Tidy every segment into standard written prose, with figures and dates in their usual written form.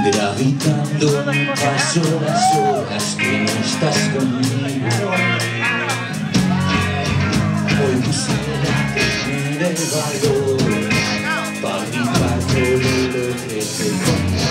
Gravitando paso las horas que no estás conmigo. Hoy quisiera tener el valor para gritar todo lo que te conté.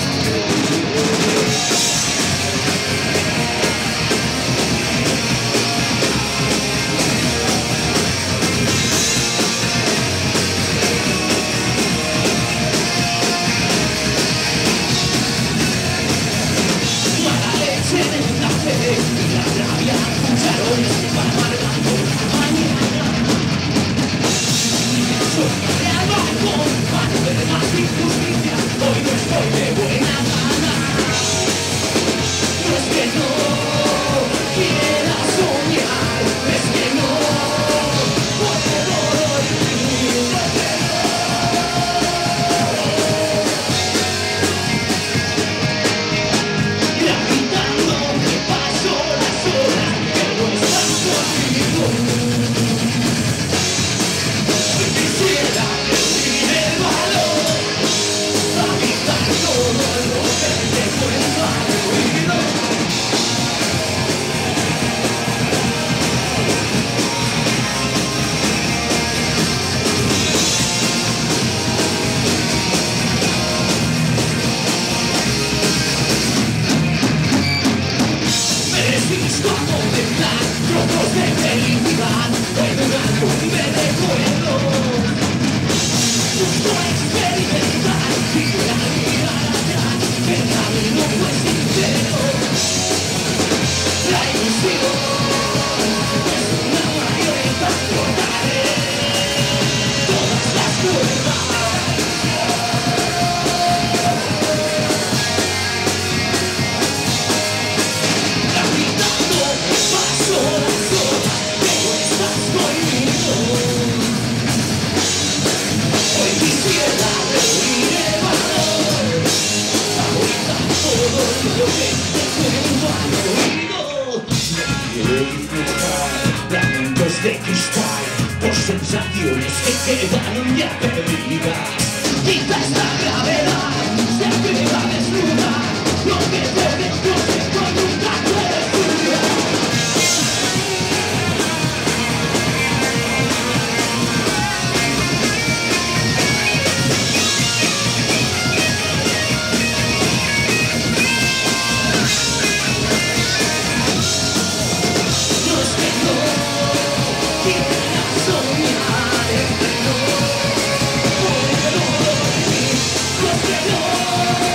Lamentos de cristal, por sensaciones que quedaron ya perdidas. Quizá esta gravedad se atreva a desnudar lo que por dentro se nunca puede curar. No